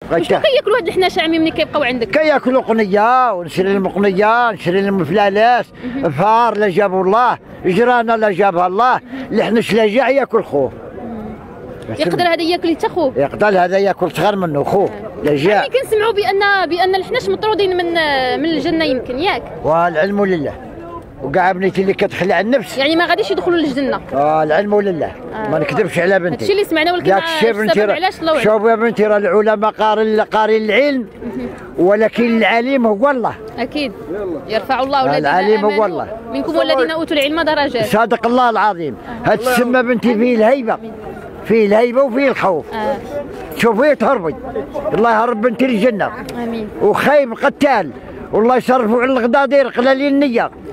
شنو كياكلوا هاد الحناشه عمي ملي كيبقاو عندك؟ كياكلوا قنيه ونشري لهم قنيه، نشري لهم فلالاس، فار لا جابوا الله، جرانا لا جابها الله، الحنش لا جاع ياكل خوه. يقدر هذا ياكل حتى خوه؟ يقدر هذا ياكل صغر منه خوه لا جاع. يعني كنسمعوا بان الحناش مطرودين من الجنه يمكن ياك؟ والعلم لله. وكاع بنيتي اللي كتخلع عن النفس يعني ما غاديش يدخلوا للجنه. العلم لله. ما نكذبش على بنتي. هادشي اللي سمعنا، ولكن السبب علاش الله اعلم. شوف يا بنتي، راه العلماء قارين العلم، ولكن العليم هو الله. اكيد يرفع الله الذين العليم هو امنوا الله منكم والذين اوتوا العلم درجات. صادق الله العظيم. هاد السمه بنتي فيه الهيبه، فيه الهيبه وفيه الخوف. تشوفيه تهربي. الله يهرب بنتي للجنه. امين. وخايب قتال، والله يصرفوا على الغدادير قلالين النيه.